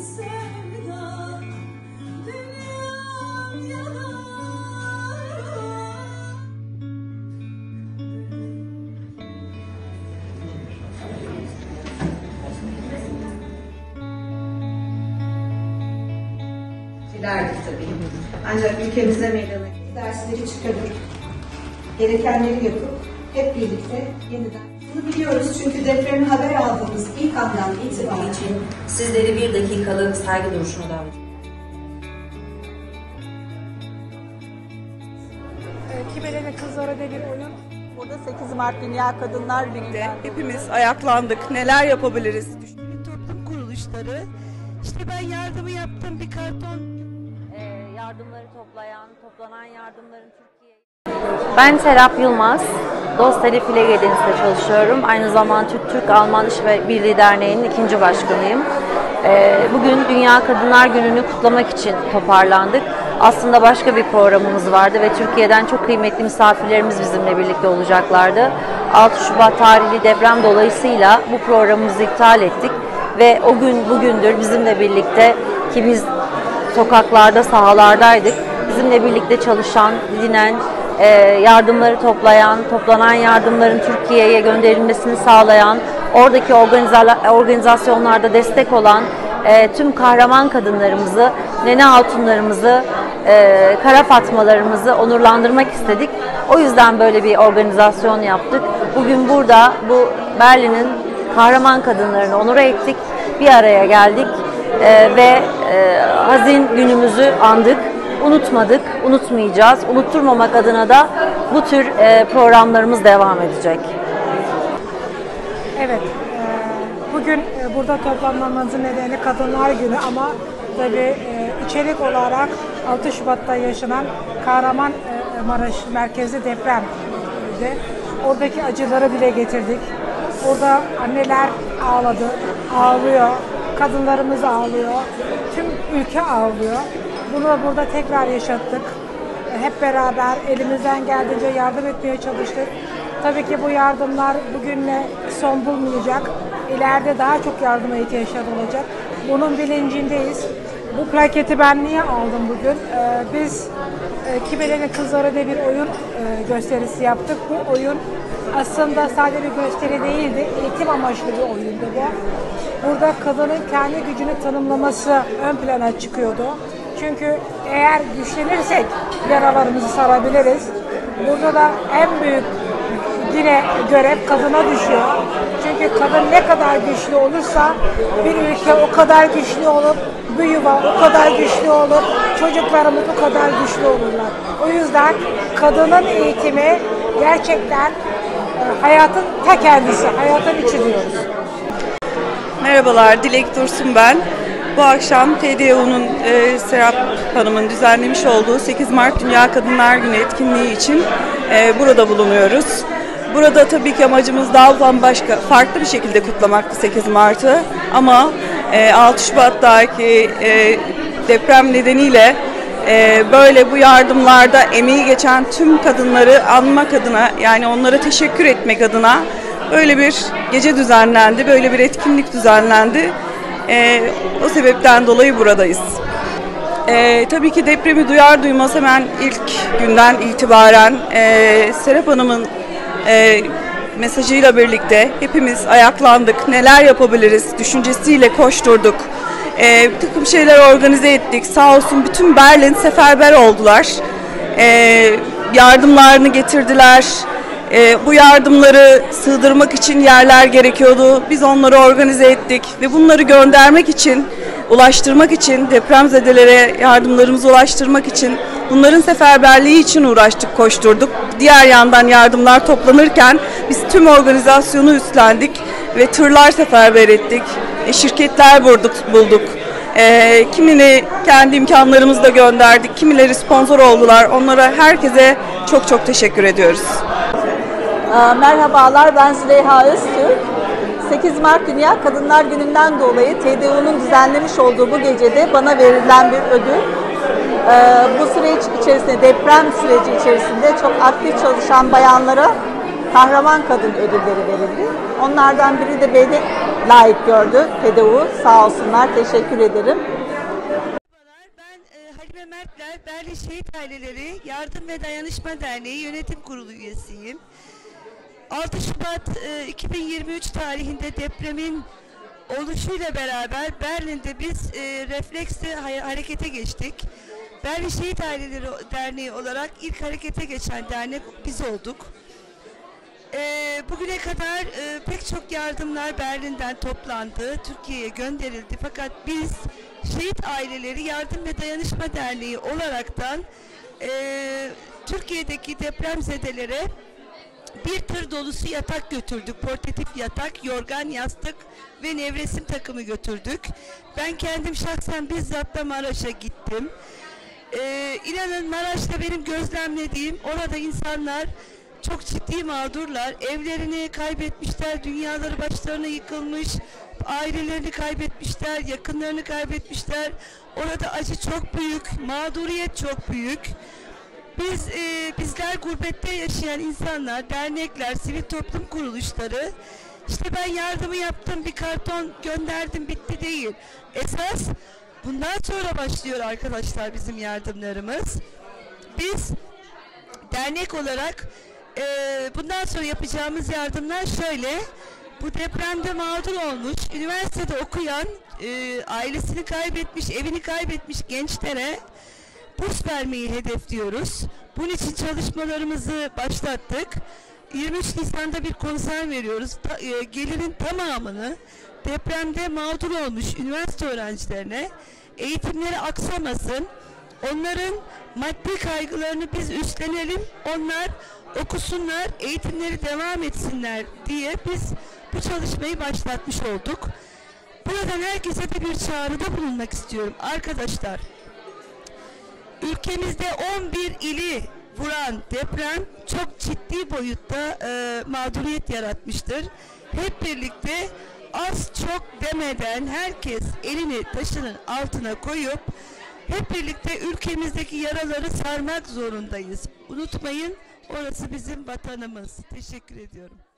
Derdik tabii. Ancak ülkemize meydana dersleri çıkarıp, gerekenleri yapıp hep birlikte yeniden. Bunu biliyoruz çünkü depremi haber aldığımız ilk andan itibaren için sizleri bir dakikalık saygı duruşuna davet ediyorum. Kibele'nin Kızları diye bir oyun. Burada 8 Mart Dünya Kadınlar Günü'nde hepimiz ayaklandık. Neler yapabiliriz? Toplum kuruluşları. İşte ben yardımı yaptım, bir karton. Yardımları toplanan yardımların Türkiye'ye... Ben Serap Yılmaz, Dosteli Flegedeniz'de çalışıyorum. Aynı zamanda Türk-Alman İş ve Birliği Derneği'nin 2. başkanıyım. Bugün Dünya Kadınlar Günü'nü kutlamak için toparlandık. Aslında başka bir programımız vardı ve Türkiye'den çok kıymetli misafirlerimiz bizimle birlikte olacaklardı. 6 Şubat tarihli deprem dolayısıyla bu programımızı iptal ettik ve o gün bugündür bizimle birlikte, ki biz sokaklarda, sahalardaydık, bizimle birlikte çalışan, didinen, yardımları toplanan yardımların Türkiye'ye gönderilmesini sağlayan, oradaki organizasyonlarda destek olan tüm kahraman kadınlarımızı, nene hatunlarımızı, kara fatmalarımızı onurlandırmak istedik. O yüzden böyle bir organizasyon yaptık. Bugün burada bu Berlin'in kahraman kadınlarını onur ettik, bir araya geldik ve hazin günümüzü andık. Unutmadık, unutmayacağız. Unutturmamak adına da bu tür programlarımız devam edecek. Evet, bugün burada toplanmamızın nedeni Kadınlar Günü ama tabii içerik olarak 6 Şubat'ta yaşanan Kahramanmaraş merkezli depremdi. Oradaki acıları dile getirdik. Orada anneler ağladı, ağlıyor, kadınlarımız ağlıyor, tüm ülke ağlıyor. Bunu da burada tekrar yaşattık. Hep beraber elimizden geldiğince yardım etmeye çalıştık. Tabii ki bu yardımlar bugünle son bulmayacak. İleride daha çok yardıma ihtiyaçları olacak. Bunun bilincindeyiz. Bu plaketi ben niye aldım bugün? Biz Kibele'nin Kızları diye bir oyun gösterisi yaptık. Bu oyun aslında sadece bir gösteri değildi, eğitim amaçlı bir oyundu bu. Burada kadının kendi gücünü tanımlaması ön plana çıkıyordu. Çünkü eğer güçlenirsek yaralarımızı sarabiliriz. Burada da en büyük yine görev kadına düşüyor. Çünkü kadın ne kadar güçlü olursa bir ülke o kadar güçlü olur, bir yuva o kadar güçlü olur, çocuklarımız o kadar güçlü olurlar. O yüzden kadının eğitimi gerçekten hayatın ta kendisi, hayatın içi diyoruz. Merhabalar, Dilek Dursun ben. Bu akşam TDU'nun Serap Hanım'ın düzenlemiş olduğu 8 Mart Dünya Kadınlar Günü etkinliği için burada bulunuyoruz. Burada tabii ki amacımız daha bambaşka, farklı bir şekilde kutlamaktı 8 Mart'ı. Ama 6 Şubat'taki deprem nedeniyle böyle bu yardımlarda emeği geçen tüm kadınları anmak adına, yani onlara teşekkür etmek adına böyle bir gece düzenlendi, böyle bir etkinlik düzenlendi. O sebepten dolayı buradayız. Tabii ki depremi duyar duymaz hemen ilk günden itibaren Serap Hanım'ın mesajıyla birlikte hepimiz ayaklandık, neler yapabiliriz düşüncesiyle koşturduk. Bir takım şeyler organize ettik. Sağ olsun bütün Berlin seferber oldular. Yardımlarını getirdiler. Bu yardımları sığdırmak için yerler gerekiyordu. Biz onları organize ettik ve bunları göndermek için, ulaştırmak için, depremzedelere yardımlarımızı ulaştırmak için, bunların seferberliği için uğraştık, koşturduk. Diğer yandan yardımlar toplanırken biz tüm organizasyonu üstlendik ve tırlar seferber ettik. Şirketler bulduk. Kimini kendi imkanlarımızla gönderdik, kimileri sponsor oldular. Onlara, herkese çok çok teşekkür ediyoruz. Merhabalar, ben Züleyha Öztürk. 8 Mart Dünya Kadınlar Günü'nden dolayı TDU'nun düzenlemiş olduğu bu gecede bana verilen bir ödül. Bu süreç içerisinde, deprem süreci içerisinde çok aktif çalışan bayanlara kahraman kadın ödülleri verildi. Onlardan biri de beni layık gördü. TDU sağ olsunlar, teşekkür ederim. Ben Halime Mertler, Berlin Şehit Aileleri Yardım ve Dayanışma Derneği Yönetim Kurulu üyesiyim. 6 Şubat 2023 tarihinde depremin oluşuyla beraber Berlin'de biz refleksle harekete geçtik. Berlin Şehit Aileleri Derneği olarak ilk harekete geçen dernek biz olduk. Bugüne kadar pek çok yardımlar Berlin'den toplandı, Türkiye'ye gönderildi. Fakat biz Şehit Aileleri Yardım ve Dayanışma Derneği olaraktan Türkiye'deki depremzedelere bir tır dolusu yatak götürdük. Portatif yatak, yorgan, yastık ve nevresim takımı götürdük. Ben kendim şahsen bizzat da Maraş'a gittim. İnanın Maraş'ta benim gözlemlediğim, orada insanlar çok ciddi mağdurlar. Evlerini kaybetmişler, dünyaları başlarına yıkılmış, ailelerini kaybetmişler, yakınlarını kaybetmişler. Orada acı çok büyük, mağduriyet çok büyük. Bizler gurbette yaşayan insanlar, dernekler, sivil toplum kuruluşları, işte ben yardımı yaptım, bir karton gönderdim, bitti değil. Esas bundan sonra başlıyor arkadaşlar bizim yardımlarımız. Biz dernek olarak bundan sonra yapacağımız yardımlar şöyle: bu depremde mağdur olmuş, üniversitede okuyan, ailesini kaybetmiş, evini kaybetmiş gençlere burs vermeyi hedefliyoruz. Bunun için çalışmalarımızı başlattık. 23 Nisan'da bir konser veriyoruz. Gelirin tamamını depremde mağdur olmuş üniversite öğrencilerine, eğitimleri aksamasın, onların maddi kaygılarını biz üstlenelim, onlar okusunlar, eğitimleri devam etsinler diye biz bu çalışmayı başlatmış olduk. Buradan herkese de bir çağrıda bulunmak istiyorum. Arkadaşlar, ülkemizde 11 ili vuran deprem çok ciddi boyutta mağduriyet yaratmıştır. Hep birlikte az çok demeden herkes elini taşının altına koyup hep birlikte ülkemizdeki yaraları sarmak zorundayız. Unutmayın, orası bizim vatanımız. Teşekkür ediyorum.